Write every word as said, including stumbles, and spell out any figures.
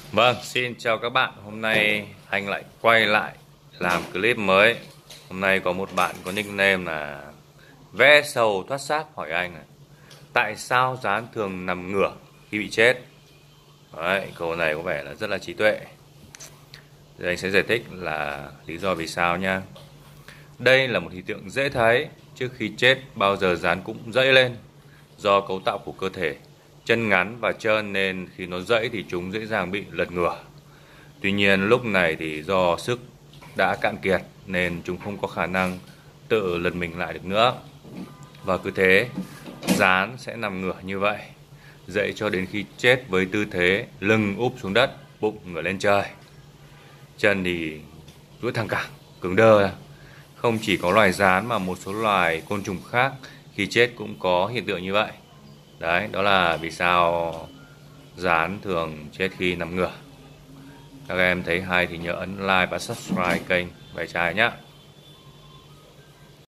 Vâng, xin chào các bạn. Hôm nay anh lại quay lại làm clip mới. Hôm nay có một bạn có nickname là vẽ sầu thoát xác hỏi anh là tại sao gián thường nằm ngửa khi bị chết. Đấy, câu này có vẻ là rất là trí tuệ. Giờ anh sẽ giải thích là lý do vì sao nha. Đây là một hiện tượng dễ thấy. Trước khi chết bao giờ gián cũng dãy lên. Do cấu tạo của cơ thể chân ngắn và trơn nên khi nó dãy thì chúng dễ dàng bị lật ngửa. Tuy nhiên lúc này thì do sức đã cạn kiệt nên chúng không có khả năng tự lật mình lại được nữa. Và cứ thế gián sẽ nằm ngửa như vậy, dậy cho đến khi chết với tư thế lưng úp xuống đất, bụng ngửa lên trời. Chân thì duỗi thẳng cẳng, cứng đơ ra. Không chỉ có loài gián mà một số loài côn trùng khác khi chết cũng có hiện tượng như vậy. Đấy, đó là vì sao gián thường chết khi nằm ngửa. Các em thấy hay thì nhớ ấn like và subscribe kênh Bé Trai nhé.